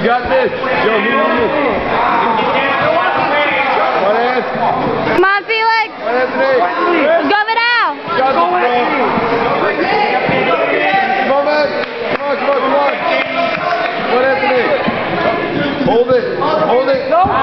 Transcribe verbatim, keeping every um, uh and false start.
got this. Joe, move, move, move. One hand. Come on, Felix. One Anthony. Let's go now. Got this, bro. Come on, man. Come on, come on, come on. One Anthony. Hold it. Hold it.